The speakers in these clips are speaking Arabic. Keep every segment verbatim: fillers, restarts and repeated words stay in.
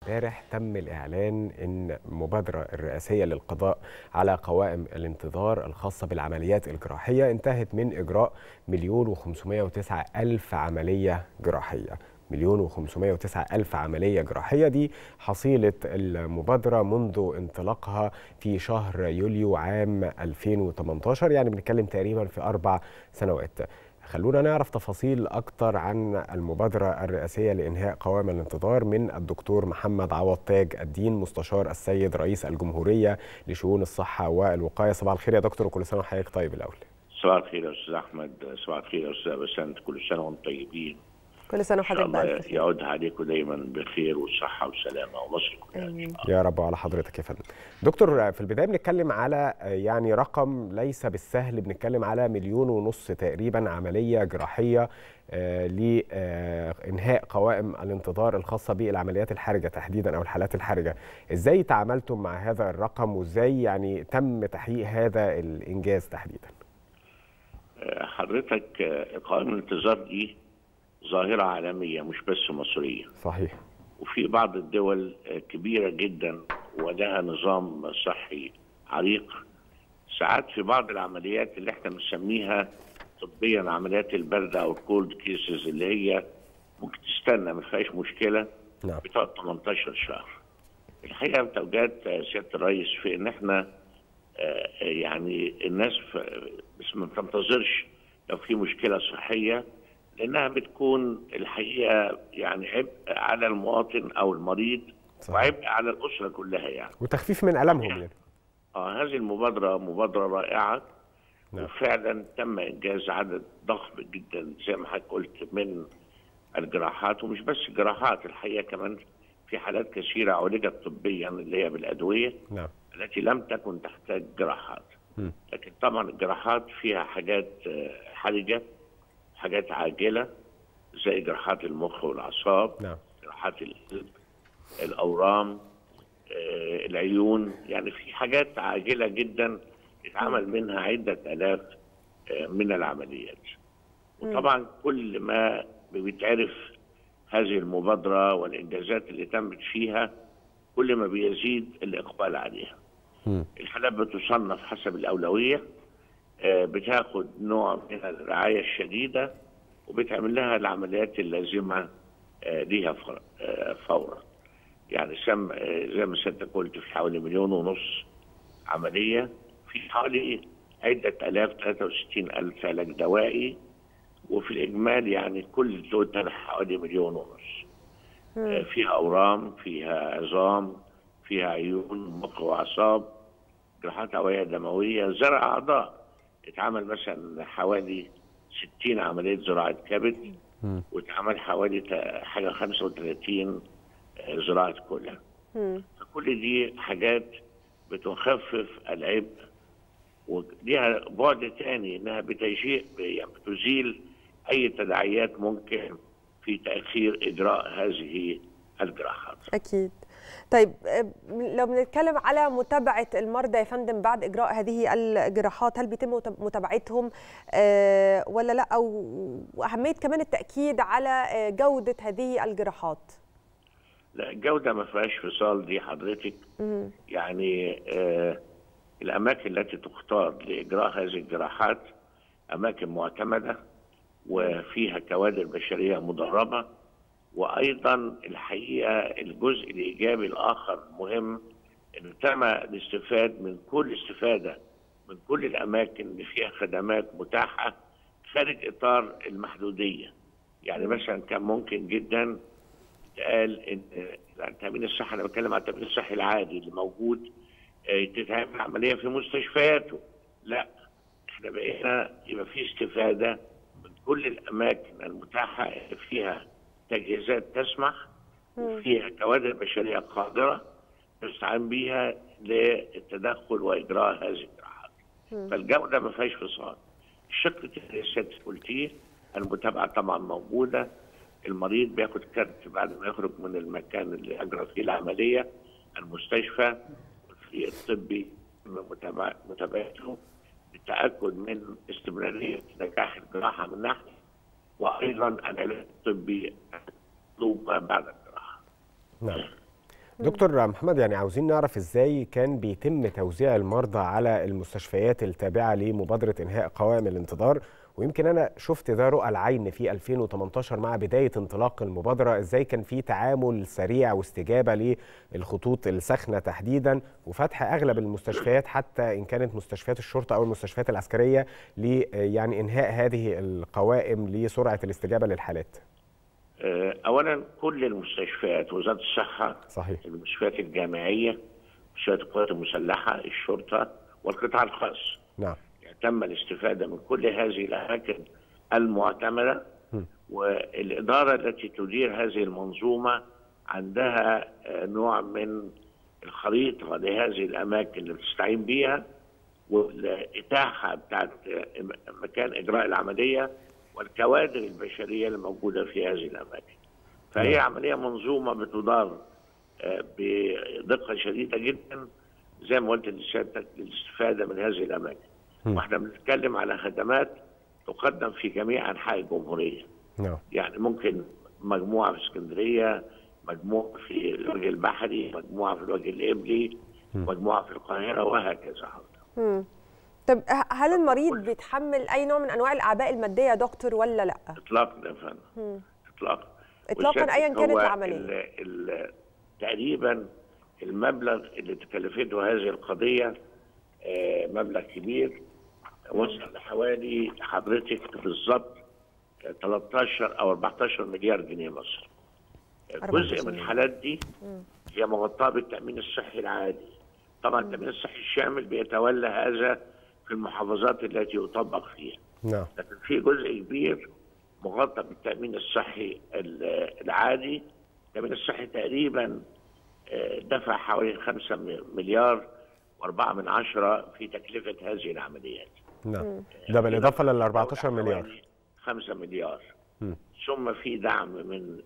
امبارح تم الإعلان إن المبادرة الرئاسية للقضاء على قوائم الانتظار الخاصة بالعمليات الجراحية انتهت من إجراء مليون وخمسمائة وتسعة ألف عملية جراحية. مليون وخمسمائة وتسعة ألف عملية جراحية دي حصيلة المبادرة منذ انطلاقها في شهر يوليو عام ألفين وثمانية عشر، يعني بنتكلم تقريبا في أربع سنوات. خلونا نعرف تفاصيل أكتر عن المبادرة الرئاسية لإنهاء قوائم الانتظار من الدكتور محمد عوض تاج الدين، مستشار السيد رئيس الجمهورية لشؤون الصحة والوقاية. صباح الخير يا دكتور، وكل سنة وحضرتك طيب. الأول صباح الخير يا أستاذ أحمد، صباح الخير يا أستاذ بسنت، كل سنة وأنتم طيبين. كل سنة وحضرتك بألف خير. يعود عليكم دايما بخير والصحة والسلامة ومصر كلها. يا رب وعلى حضرتك يا فندم. دكتور، في البداية بنتكلم على يعني رقم ليس بالسهل، بنتكلم على مليون ونص تقريبا عملية جراحية آه لإنهاء قوائم الانتظار الخاصة بالعمليات الحرجة تحديدا أو الحالات الحرجة. إزاي تعاملتم مع هذا الرقم وإزاي يعني تم تحقيق هذا الإنجاز تحديدا؟ حضرتك قوائم الانتظار دي ظاهرة عالمية مش بس مصرية. صحيح. وفي بعض الدول كبيرة جدا ولها نظام صحي عريق. ساعات في بعض العمليات اللي احنا بنسميها طبيا عمليات البردة او الكولد كيسز اللي هي ممكن تستنى ما فيهاش مشكلة. نعم. بتقعد ثمانية عشر شهر. الحقيقة بتوجيهات سيادة الرئيس في ان احنا يعني الناس بس ما بتنتظرش لو في مشكلة صحية، لأنها بتكون الحقيقة يعني عبء على المواطن أو المريض. صحيح. وعبء على الأسرة كلها يعني. وتخفيف من ألمهم يعني. آه هذه المبادرة مبادرة رائعة. نعم. وفعلا تم إنجاز عدد ضخم جدا زي ما حضرتك قلت من الجراحات، ومش بس الجراحات، الحقيقة كمان في حالات كثيرة عولجت طبيا اللي هي بالأدوية. نعم. التي لم تكن تحتاج جراحات. م. لكن طبعا الجراحات فيها حاجات حرجة، حاجات عاجلة زي جراحات المخ والأعصاب. نعم. جراحات القلب، الأورام، آه، العيون، يعني في حاجات عاجلة جدا يتعمل منها عدة آلاف آه، من العمليات. وطبعا كل ما بيتعرف هذه المبادرة والإنجازات اللي تمت فيها كل ما بيزيد الإقبال عليها. م. الحالات بتصنف حسب الأولوية، آه، بتاخد نوع من الرعاية الشديدة وبتعمل لها العمليات اللازمة آه ليها آه فورا. يعني سم آه زي ما سيادتك قلت في حوالي مليون ونص عملية، في حوالي عدة آلاف ثلاثة وستين ألف علاج دوائي، وفي الإجمال يعني كل توتال حوالي مليون ونص. آه فيها أورام، فيها عظام، فيها عيون، مخ وأعصاب، جراحات أوعية دموية، زرع أعضاء. اتعمل مثلا حوالي ستين عملية زراعة كبد، واتعمل حوالي حاجة خمسة وثلاثين زراعة كلى. فكل دي حاجات بتخفف العبء، وليها بعد تاني انها بتجيء يعني بتزيل اي تداعيات ممكن في تأخير اجراء هذه الجراحات. اكيد. طيب لو بنتكلم على متابعة المرضى يا فندم بعد إجراء هذه الجراحات، هل بيتم متابعتهم أه ولا لا؟ وأهمية كمان التأكيد على جودة هذه الجراحات. لا، الجودة ما فيهاش فصال دي حضرتك. مم. يعني آه الأماكن التي تختار لإجراء هذه الجراحات أماكن معتمدة وفيها كوادر بشرية مدربة. وأيضا الحقيقة الجزء الإيجابي الآخر مهم إن تم الاستفادة من كل استفادة من كل الأماكن اللي فيها خدمات متاحة خارج إطار المحدودية. يعني مثلا كان ممكن جدا يتقال إن التأمين الصحي، أنا بتكلم عن التأمين الصحي العادي اللي موجود، تتعمل عملية في مستشفياته. لا، إحنا بقينا يبقى في استفادة من كل الأماكن المتاحة اللي فيها تجهيزات تسمح وفيها كوادر بشريه قادره نستعين بيها للتدخل واجراء هذه الجراحات. فالجوده ما فيهاش فصال. الشق الثاني اللي سيادتك قلتيه، المتابعه طبعا موجوده. المريض بياخد كارت بعد ما يخرج من المكان اللي اجرى فيه العمليه، المستشفى والفريق الطبي متابعته للتاكد من استمراريه نجاح الجراحه من ناحيه، وايضا العلاج الطبي مطلوب بعد الجراحه. نعم. دكتور محمد، يعني عاوزين نعرف ازاي كان بيتم توزيع المرضى على المستشفيات التابعة لمبادرة إنهاء قوائم الانتظار، ويمكن أنا شفت ده رؤى العين في ألفين وثمانية عشر مع بداية انطلاق المبادرة، ازاي كان في تعامل سريع واستجابة للخطوط الساخنة تحديدا، وفتح أغلب المستشفيات حتى إن كانت مستشفيات الشرطة أو المستشفيات العسكرية ل يعني إنهاء هذه القوائم لسرعة الاستجابة للحالات. اولا كل المستشفيات، وزاره الصحه، صحيح، المستشفيات الجامعيه، مستشفيات القوات المسلحه، الشرطه، والقطاع الخاص. نعم. يعني تم الاستفاده من كل هذه الاماكن المعتمده، م. والاداره التي تدير هذه المنظومه عندها نوع من الخريطه لهذه الاماكن اللي بتستعين بيها، والاتاحه بتاعت مكان اجراء العمليه والكوادر البشريه اللي موجوده في هذه الاماكن. فهي نعم. عمليه منظومه بتدار بدقه شديده جدا زي ما قلت لسيادتك للاستفاده من هذه الاماكن. م. واحنا بنتكلم على خدمات تقدم في جميع انحاء الجمهوريه. نعم. يعني ممكن مجموعه في اسكندريه، مجموعه في الوجه البحري، مجموعه في الوجه القبلي، م. مجموعه في القاهره، وهكذا. امم طب هل المريض بيتحمل اي نوع من انواع الاعباء الماديه يا دكتور ولا لا؟ اطلاقا يا فندم. اطلاقا. اطلاقا ايا كانت العمليه. ال ال تقريبا المبلغ اللي تكلفته هذه القضيه آه مبلغ كبير، وصل لحوالي حضرتك بالظبط ثلاثة عشر او أربعة عشر مليار جنيه مصري. جزء من الحالات دي هي مغطاه بالتامين الصحي العادي. طبعا التامين الصحي الشامل بيتولى هذا في المحافظات التي يطبق فيها. نعم. لكن في جزء كبير مغطى بالتامين الصحي العادي. التامين الصحي تقريبا دفع حوالي خمسة مليار وأربعة من عشرة في تكلفه هذه العمليات. نعم. ده بالاضافه لل أربعة عشر مليار. خمسة مليار. م. ثم في دعم من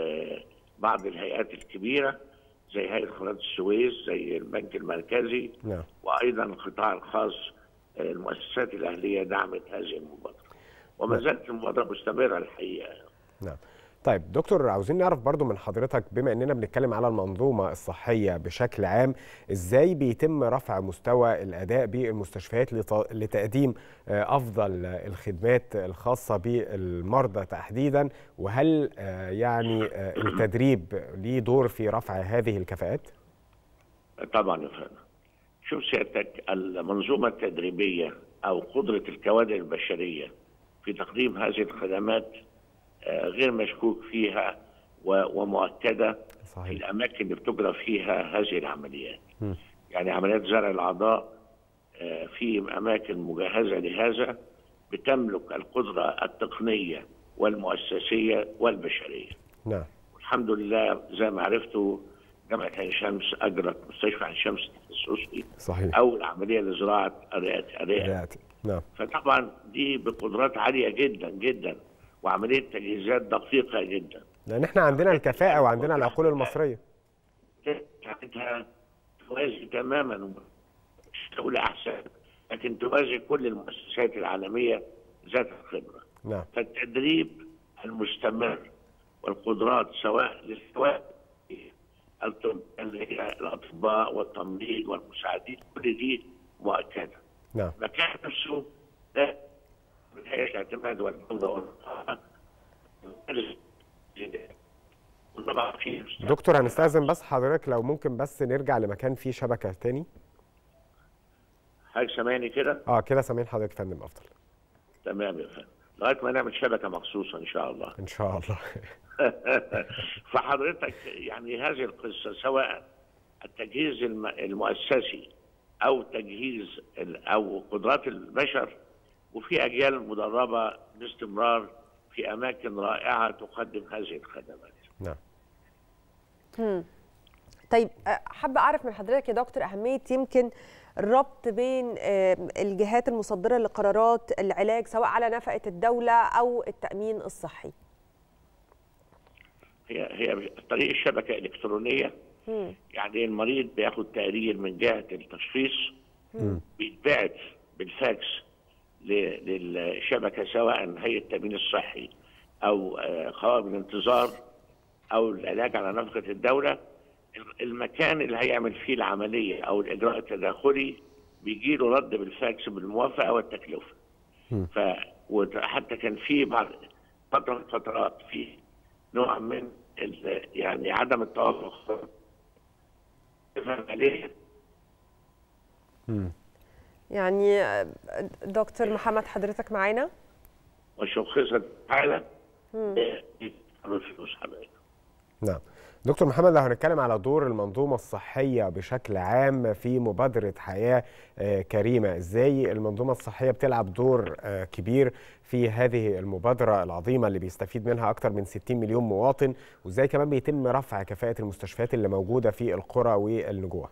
بعض الهيئات الكبيره زي هيئه قناه السويس، زي البنك المركزي. نعم. وايضا القطاع الخاص، المؤسسات الاهليه دعمت هذه المبادره. وما زالت المبادره مستمره الحقيقه. نعم. طيب دكتور، عاوزين نعرف برضو من حضرتك، بما اننا بنتكلم على المنظومه الصحيه بشكل عام، ازاي بيتم رفع مستوى الاداء بالمستشفيات لتقديم افضل الخدمات الخاصه بالمرضى تحديدا، وهل يعني التدريب ليه دور في رفع هذه الكفاءات؟ طبعا يا فندم. شوف سيادتك، المنظومه التدريبيه او قدره الكوادر البشريه في تقديم هذه الخدمات غير مشكوك فيها ومؤكده. صحيح. في الاماكن اللي بتجرى فيها هذه العمليات. م. يعني عمليات زرع الاعضاء في اماكن مجهزه لهذا بتملك القدره التقنيه والمؤسسيه والبشريه. نعم. والحمد لله زي ما عرفتوا جامعه عين شمس اجرت مستشفى عين شمس التخصصي. صحيح. اول عمليه لزراعه الرئه. نعم. فطبعا دي بقدرات عاليه جدا جدا، وعمليه تجهيزات دقيقه جدا. لان احنا عندنا الكفاءه وعندنا العقول المصريه. بتاعتها توازي تماما، مش تقول احسن، لكن توازي كل المؤسسات العالميه ذات الخبره. نعم. فالتدريب المستمر والقدرات سواء للسواء الاطباء والتمريض والمساعدين، كل دي مؤكده. نعم. مكان نفسه ده من حيث الاعتماد والجوده والنقاء. دكتور هنستأذن بس حضرتك لو ممكن بس نرجع لمكان فيه شبكه تاني. حضرتك سامعني كده؟ اه كده سامعين حضرتك يا فندم افضل. تمام يا فندم. لغايه ما نعمل شبكه مخصوصه ان شاء الله. ان شاء الله. فحضرتك يعني هذه القصه سواء التجهيز المؤسسي او تجهيز او قدرات البشر، وفي اجيال مدربه باستمرار في اماكن رائعه تقدم هذه الخدمات. نعم. امم طيب حابه اعرف من حضرتك يا دكتور اهميه يمكن الربط بين الجهات المصدره لقرارات العلاج سواء على نفقه الدوله او التامين الصحي. هي هي طريق الشبكه الالكترونيه. مم. يعني المريض بياخد تقرير من جهه التشخيص، بيتبعت بالفاكس للشبكه سواء هيئه التامين الصحي او قوائم الانتظار او العلاج على نفقه الدوله. المكان اللي هيعمل فيه العمليه او الاجراء التداخلي بيجي له رد بالفاكس بالموافقه والتكلفه. ف وحتى كان في بعض فتره من فترات في نوع من يعني عدم التوافق عليه. يعني دكتور محمد حضرتك معانا؟ وشخصت حاله الفلوس حضرتك. نعم دكتور محمد، لو هنتكلم على دور المنظومة الصحية بشكل عام في مبادرة حياة كريمة، ازاي المنظومة الصحية بتلعب دور كبير في هذه المبادرة العظيمة اللي بيستفيد منها أكثر من ستين مليون مواطن، وازاي كمان بيتم رفع كفاءة المستشفيات اللي موجودة في القرى والنجوع؟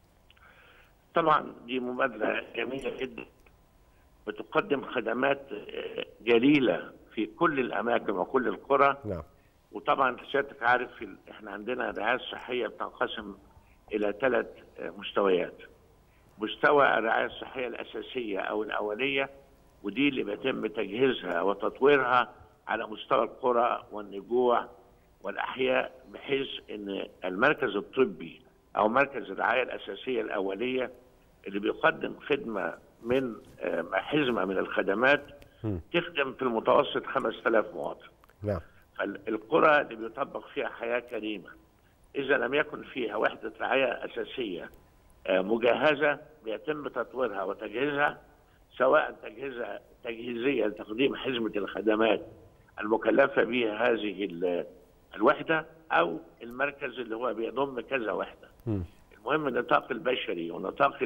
طبعا دي مبادرة جميلة جدا بتقدم خدمات جليلة في كل الأماكن وكل القرى. نعم. وطبعا سيادتك عارف احنا عندنا الرعايه الصحيه بتنقسم الى ثلاث مستويات. مستوى الرعايه الصحيه الاساسيه او الاوليه، ودي اللي بيتم تجهيزها وتطويرها على مستوى القرى والنجوع والاحياء، بحيث ان المركز الطبي او مركز الرعايه الاساسيه الاوليه اللي بيقدم خدمه من حزمه من الخدمات تخدم في المتوسط خمسة آلاف مواطن. نعم. القرى اللي بيطبق فيها حياة كريمة إذا لم يكن فيها وحدة رعاية أساسية مجهزة بيتم تطويرها وتجهيزها، سواء تجهيزها تجهيزية لتقديم حزمة الخدمات المكلفة بها هذه الوحدة، أو المركز اللي هو بيضم كذا وحدة. م. المهم النطاق البشري ونطاق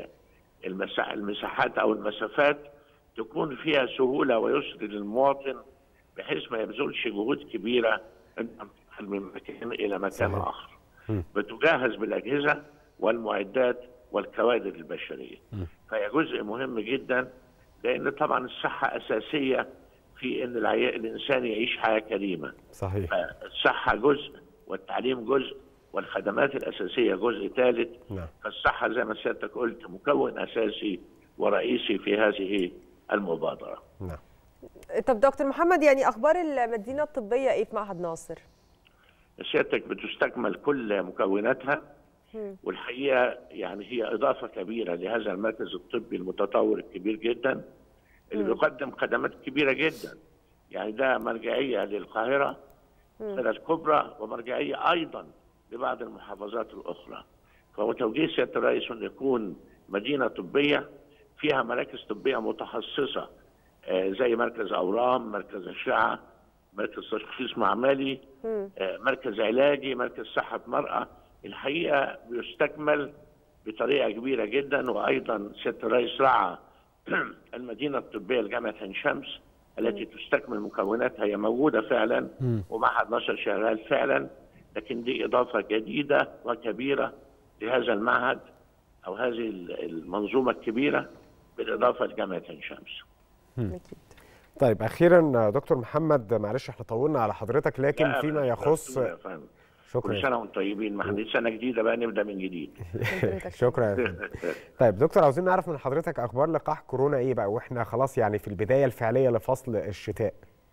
المساحات أو المسافات تكون فيها سهولة ويسر للمواطن، بحيث ما يبذلش جهود كبيره من مكان الى مكان صحيح. اخر. م. بتجهز بالاجهزه والمعدات والكوادر البشريه. م. فهي جزء مهم جدا، لان طبعا الصحه اساسيه في ان الانسان يعيش حياه كريمه. صحيح. فالصحه جزء والتعليم جزء والخدمات الاساسيه جزء ثالث. نعم. فالصحه زي ما سيادتك قلت مكون اساسي ورئيسي في هذه المبادره. نعم. طب دكتور محمد، يعني اخبار المدينه الطبيه ايه في معهد ناصر؟ سيادتك بتستكمل كل مكوناتها، والحقيقه يعني هي اضافه كبيره لهذا المركز الطبي المتطور الكبير جدا اللي م. بيقدم خدمات كبيره جدا. يعني ده مرجعيه للقاهره الكبرى ومرجعيه ايضا لبعض المحافظات الاخرى. فهو توجيه سياده الرئيس ان يكون مدينه طبيه فيها مراكز طبيه متخصصه، زي مركز اورام، مركز اشعه، مركز تشخيص معملي، مركز علاجي، مركز صحه مراه. الحقيقه بيستكمل بطريقه كبيره جدا. وايضا سياده الرئيس رعى المدينه الطبيه لجامعه عين شمس التي تستكمل مكوناتها، هي موجوده فعلا ومعهد ناصر شغال فعلا، لكن دي اضافه جديده وكبيره لهذا المعهد او هذه المنظومه الكبيره بالاضافه لجامعه عين شمس. أكيد. طيب اخيرا دكتور محمد، معلش احنا طولنا على حضرتك، لكن فيما يخص شكرا. كل سنه وانتم طيبين، ما احنا سنه جديده بقى نبدا من جديد. شكرا يا فندم. طيب دكتور، عاوزين نعرف من حضرتك اخبار لقاح كورونا ايه بقى، واحنا خلاص يعني في البدايه الفعليه لفصل الشتاء.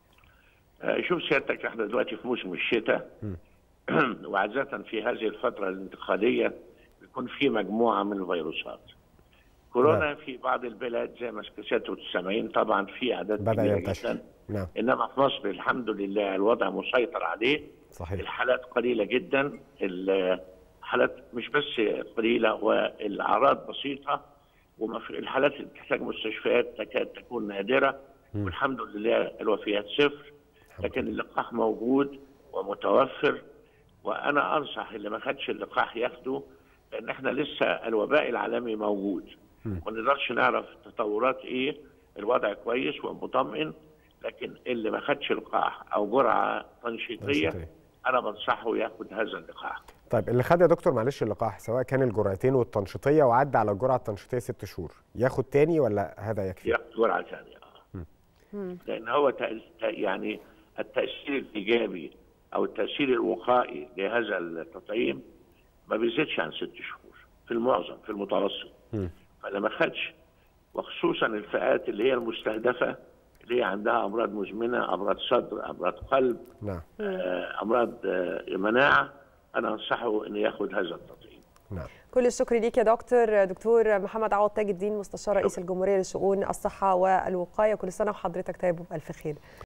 شوف سيادتك، احنا دلوقتي في موسم الشتاء وعادة في هذه الفتره الانتقاليه بيكون في مجموعه من الفيروسات. كورونا نعم. في بعض البلاد زي ما سيادتكم سامعين طبعا في اعداد كبيره جدا. نعم. انما في مصر الحمد لله الوضع مسيطر عليه. صحيح. الحالات قليله جدا، الحالات مش بس قليله والاعراض بسيطه، والحالات اللي بتحتاج مستشفيات تكاد تكون نادره. م. والحمد لله الوفيات صفر، لكن اللقاح موجود ومتوفر. وانا انصح اللي ما خدش اللقاح ياخده، لان احنا لسه الوباء العالمي موجود وما نقدرش نعرف تطورات ايه. الوضع كويس ومطمئن، لكن اللي ما خدش لقاح او جرعه تنشيطيه انا بنصحه ياخد هذا اللقاح. طيب اللي خد يا دكتور معلش اللقاح، سواء كان الجرعتين والتنشيطيه وعدى على الجرعه التنشيطيه ست شهور، ياخد تاني ولا هذا يكفي؟ ياخد جرعه ثانيه اه. لان هو يعني التاثير الايجابي او التاثير الوقائي لهذا التطعيم ما بيزيدش عن ست شهور في المعظم في المتوسط. م. فلما ما خدش، وخصوصا الفئات اللي هي المستهدفه اللي هي عندها امراض مزمنه، امراض صدر، امراض قلب، نعم. آه، امراض آه، مناعه، انا انصحه انه ياخذ هذا التطعيم. نعم. كل الشكر ليك يا دكتور دكتور محمد عوض تاج الدين، مستشار رئيس الجمهوريه لشؤون الصحه والوقايه. كل سنه وحضرتك طيب وبالف خير.